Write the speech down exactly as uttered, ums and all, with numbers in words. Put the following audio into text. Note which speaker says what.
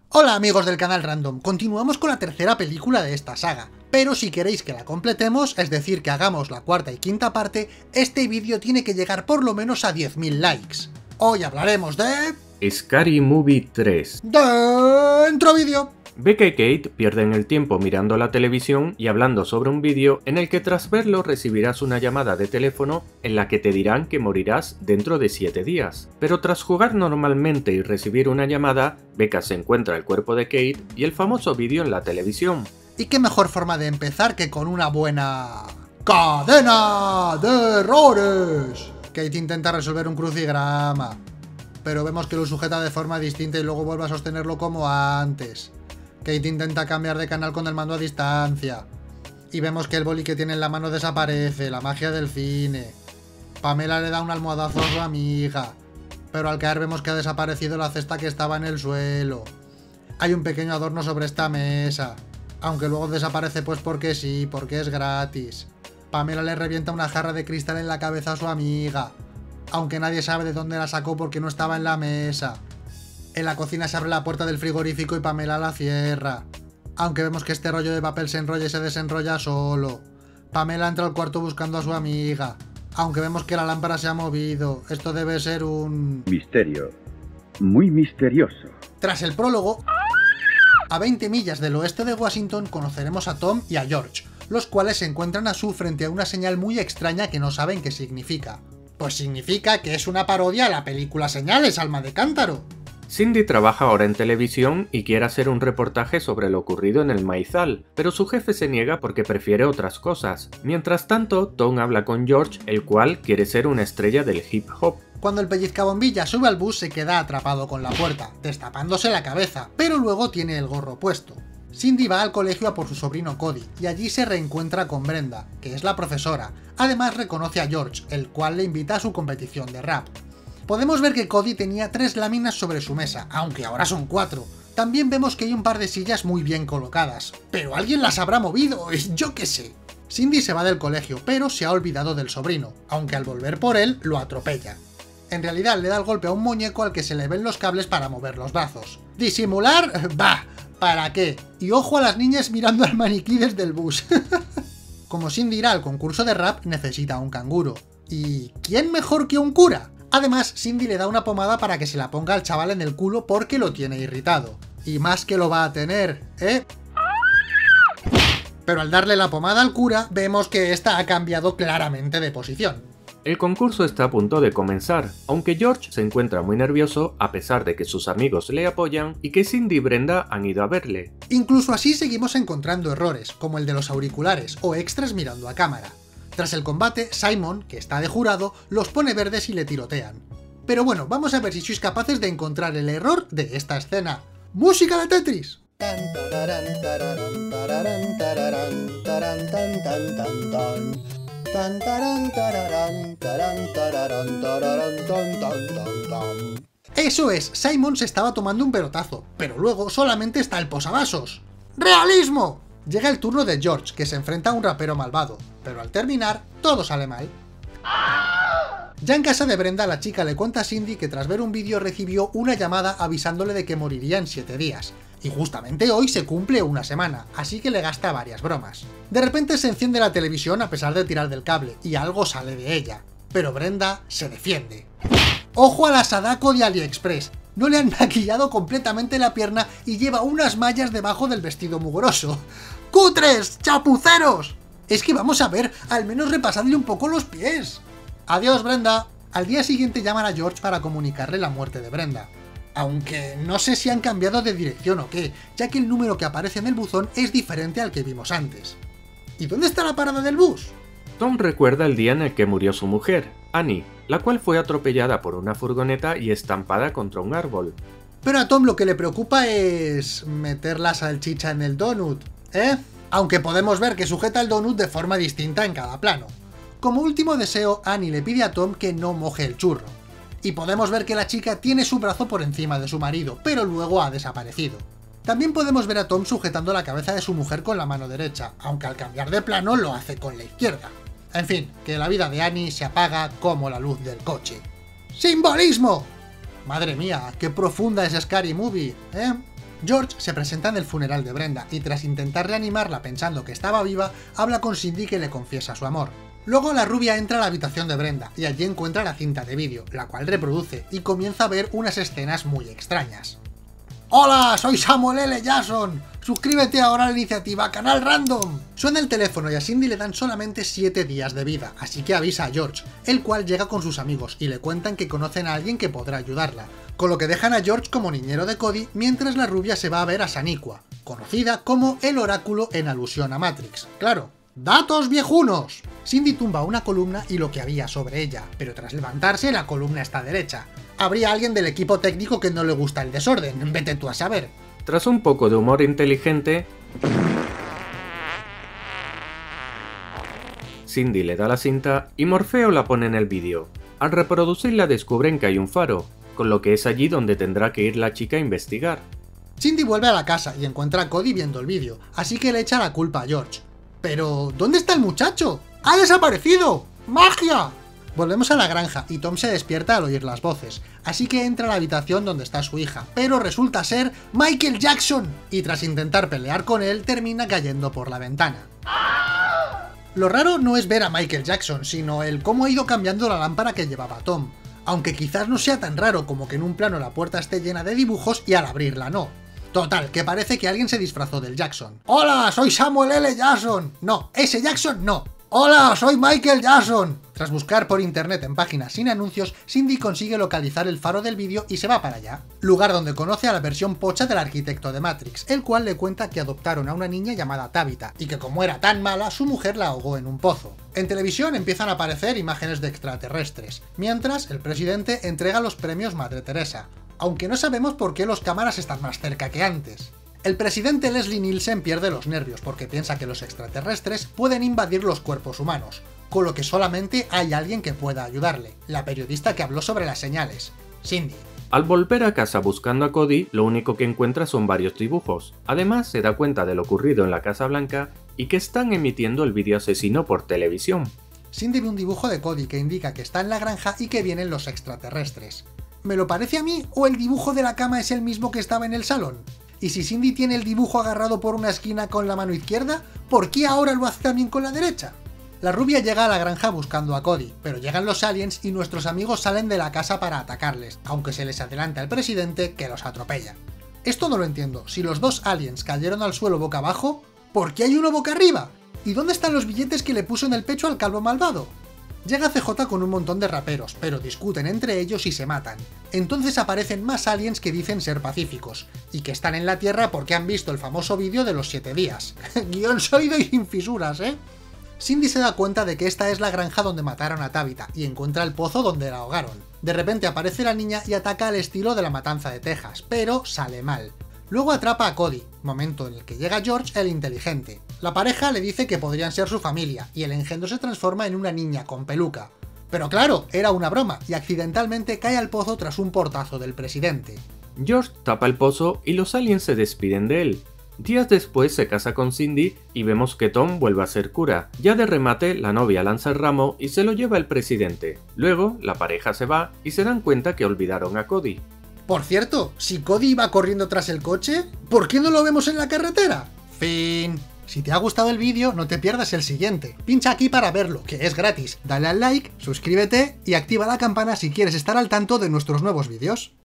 Speaker 1: Hola amigos del canal Random, continuamos con la tercera película de esta saga, pero si queréis que la completemos, es decir que hagamos la cuarta y quinta parte, este vídeo tiene que llegar por lo menos a diez mil likes. Hoy hablaremos de...
Speaker 2: Scary Movie tres.
Speaker 1: ¡Dentro vídeo!
Speaker 2: Becca y Kate pierden el tiempo mirando la televisión y hablando sobre un vídeo en el que tras verlo recibirás una llamada de teléfono en la que te dirán que morirás dentro de siete días. Pero tras jugar normalmente y recibir una llamada, Becca se encuentra el cuerpo de Kate y el famoso vídeo en la televisión.
Speaker 1: ¿Y qué mejor forma de empezar que con una buena... ¡cadena de errores! Kate intenta resolver un crucigrama, pero vemos que lo sujeta de forma distinta y luego vuelve a sostenerlo como antes. Kate intenta cambiar de canal con el mando a distancia. Y vemos que el boli que tiene en la mano desaparece, la magia del cine. Pamela le da un almohadazo a su amiga, pero al caer vemos que ha desaparecido la cesta que estaba en el suelo. Hay un pequeño adorno sobre esta mesa, aunque luego desaparece pues porque sí, porque es gratis. Pamela le revienta una jarra de cristal en la cabeza a su amiga, aunque nadie sabe de dónde la sacó porque no estaba en la mesa. En la cocina se abre la puerta del frigorífico y Pamela la cierra, aunque vemos que este rollo de papel se enrolla y se desenrolla solo. Pamela entra al cuarto buscando a su amiga, aunque vemos que la lámpara se ha movido. Esto debe ser un...
Speaker 3: misterio. Muy misterioso.
Speaker 1: Tras el prólogo, a veinte millas del oeste de Washington conoceremos a Tom y a George, los cuales se encuentran a su frente a una señal muy extraña que no saben qué significa. Pues significa que es una parodia a la película Señales, alma de cántaro.
Speaker 2: Cindy trabaja ahora en televisión y quiere hacer un reportaje sobre lo ocurrido en el maizal, pero su jefe se niega porque prefiere otras cosas. Mientras tanto, Tom habla con George, el cual quiere ser una estrella del hip hop.
Speaker 1: Cuando el pellizcabombilla sube al bus se queda atrapado con la puerta, destapándose la cabeza, pero luego tiene el gorro puesto. Cindy va al colegio a por su sobrino Cody, y allí se reencuentra con Brenda, que es la profesora. Además reconoce a George, el cual le invita a su competición de rap. Podemos ver que Cody tenía tres láminas sobre su mesa, aunque ahora son cuatro. También vemos que hay un par de sillas muy bien colocadas, pero alguien las habrá movido, yo qué sé. Cindy se va del colegio, pero se ha olvidado del sobrino, aunque al volver por él lo atropella. En realidad le da el golpe a un muñeco al que se le ven los cables para mover los brazos. ¿Disimular? Bah, ¿para qué? Y ojo a las niñas mirando al maniquí desde el bus. Como Cindy irá al concurso de rap, necesita un canguro. ¿Y quién mejor que un cura? Además, Cindy le da una pomada para que se la ponga al chaval en el culo porque lo tiene irritado. Y más que lo va a tener, ¿eh? Pero al darle la pomada al cura, vemos que esta ha cambiado claramente de posición.
Speaker 2: El concurso está a punto de comenzar, aunque George se encuentra muy nervioso a pesar de que sus amigos le apoyan y que Cindy y Brenda han ido a verle.
Speaker 1: Incluso así seguimos encontrando errores, como el de los auriculares o extras mirando a cámara. Tras el combate, Simon, que está de jurado, los pone verdes y le tirotean. Pero bueno, vamos a ver si sois capaces de encontrar el error de esta escena. ¡Música de Tetris! Eso es, Simon se estaba tomando un pelotazo, pero luego solamente está el posavasos. ¡Realismo! Llega el turno de George, que se enfrenta a un rapero malvado, pero al terminar, todo sale mal. Ya en casa de Brenda, la chica le cuenta a Cindy que tras ver un vídeo recibió una llamada avisándole de que moriría en siete días. Y justamente hoy se cumple una semana, así que le gasta varias bromas. De repente se enciende la televisión a pesar de tirar del cable, y algo sale de ella. Pero Brenda se defiende. ¡Ojo a la Sadako de AliExpress! No le han maquillado completamente la pierna y lleva unas mallas debajo del vestido mugroso. ¡Cutres! ¡Chapuceros! Es que vamos a ver, al menos repasadle un poco los pies. ¡Adiós, Brenda! Al día siguiente llaman a George para comunicarle la muerte de Brenda. Aunque no sé si han cambiado de dirección o qué, ya que el número que aparece en el buzón es diferente al que vimos antes. ¿Y dónde está la parada del bus?
Speaker 2: Tom recuerda el día en el que murió su mujer, Annie, la cual fue atropellada por una furgoneta y estampada contra un árbol.
Speaker 1: Pero a Tom lo que le preocupa es... meter la salchicha en el donut, ¿eh? Aunque podemos ver que sujeta el donut de forma distinta en cada plano. Como último deseo, Annie le pide a Tom que no moje el churro. Y podemos ver que la chica tiene su brazo por encima de su marido, pero luego ha desaparecido. También podemos ver a Tom sujetando la cabeza de su mujer con la mano derecha, aunque al cambiar de plano lo hace con la izquierda. En fin, que la vida de Annie se apaga como la luz del coche. ¡Simbolismo! Madre mía, qué profunda es Scary Movie, ¿eh? George se presenta en el funeral de Brenda y tras intentar reanimarla pensando que estaba viva, habla con Cindy que le confiesa su amor. Luego la rubia entra a la habitación de Brenda y allí encuentra la cinta de vídeo, la cual reproduce y comienza a ver unas escenas muy extrañas. ¡Hola! Soy Samuel L. Jackson. Suscríbete ahora a la iniciativa Canal Random. Suena el teléfono y a Cindy le dan solamente siete días de vida, así que avisa a George, el cual llega con sus amigos y le cuentan que conocen a alguien que podrá ayudarla, con lo que dejan a George como niñero de Cody mientras la rubia se va a ver a Shaniqua, conocida como el Oráculo en alusión a Matrix. Claro, ¡datos viejunos! Cindy tumba una columna y lo que había sobre ella, pero tras levantarse la columna está derecha. Habría alguien del equipo técnico que no le gusta el desorden, vete tú a saber.
Speaker 2: Tras un poco de humor inteligente, Cindy le da la cinta y Morfeo la pone en el vídeo. Al reproducirla descubren que hay un faro, con lo que es allí donde tendrá que ir la chica a investigar.
Speaker 1: Cindy vuelve a la casa y encuentra a Cody viendo el vídeo, así que le echa la culpa a George. Pero, ¿dónde está el muchacho? ¡Ha desaparecido! ¡Magia! Volvemos a la granja y Tom se despierta al oír las voces, así que entra a la habitación donde está su hija, pero resulta ser Michael Jackson, y tras intentar pelear con él termina cayendo por la ventana. Lo raro no es ver a Michael Jackson, sino el cómo ha ido cambiando la lámpara que llevaba Tom, aunque quizás no sea tan raro como que en un plano la puerta esté llena de dibujos y al abrirla no. Total, que parece que alguien se disfrazó del Jackson. ¡Hola, soy Samuel L. Jackson! No, ese Jackson no. ¡Hola, soy Michael Jackson! Tras buscar por internet en páginas sin anuncios, Cindy consigue localizar el faro del vídeo y se va para allá, lugar donde conoce a la versión pocha del arquitecto de Matrix, el cual le cuenta que adoptaron a una niña llamada Tabitha, y que como era tan mala, su mujer la ahogó en un pozo. En televisión empiezan a aparecer imágenes de extraterrestres, mientras el presidente entrega los premios Madre Teresa, aunque no sabemos por qué los cámaras están más cerca que antes. El presidente Leslie Nielsen pierde los nervios porque piensa que los extraterrestres pueden invadir los cuerpos humanos, con lo que solamente hay alguien que pueda ayudarle, la periodista que habló sobre las señales, Cindy.
Speaker 2: Al volver a casa buscando a Cody, lo único que encuentra son varios dibujos. Además, se da cuenta de lo ocurrido en la Casa Blanca y que están emitiendo el vídeo asesino por televisión.
Speaker 1: Cindy ve un dibujo de Cody que indica que está en la granja y que vienen los extraterrestres. ¿Me lo parece a mí o el dibujo de la cama es el mismo que estaba en el salón? Y si Cindy tiene el dibujo agarrado por una esquina con la mano izquierda, ¿por qué ahora lo hace también con la derecha? La rubia llega a la granja buscando a Cody, pero llegan los aliens y nuestros amigos salen de la casa para atacarles, aunque se les adelanta el presidente que los atropella. Esto no lo entiendo, si los dos aliens cayeron al suelo boca abajo, ¿por qué hay uno boca arriba? ¿Y dónde están los billetes que le puso en el pecho al calvo malvado? Llega C J con un montón de raperos, pero discuten entre ellos y se matan. Entonces aparecen más aliens que dicen ser pacíficos, y que están en la Tierra porque han visto el famoso vídeo de los siete días. Guión sólido y sin fisuras, ¿eh? Cindy se da cuenta de que esta es la granja donde mataron a Tabitha, y encuentra el pozo donde la ahogaron. De repente aparece la niña y ataca al estilo de la matanza de Texas, pero sale mal. Luego atrapa a Cody, momento en el que llega George el inteligente. La pareja le dice que podrían ser su familia, y el engendro se transforma en una niña con peluca. Pero claro, era una broma, y accidentalmente cae al pozo tras un portazo del presidente.
Speaker 2: George tapa el pozo y los aliens se despiden de él. Días después se casa con Cindy y vemos que Tom vuelve a ser cura. Ya de remate, la novia lanza el ramo y se lo lleva el presidente. Luego, la pareja se va y se dan cuenta que olvidaron a Cody.
Speaker 1: Por cierto, si Cody iba corriendo tras el coche, ¿por qué no lo vemos en la carretera? Fin. Si te ha gustado el vídeo, no te pierdas el siguiente. Pincha aquí para verlo, que es gratis. Dale al like, suscríbete y activa la campana si quieres estar al tanto de nuestros nuevos vídeos.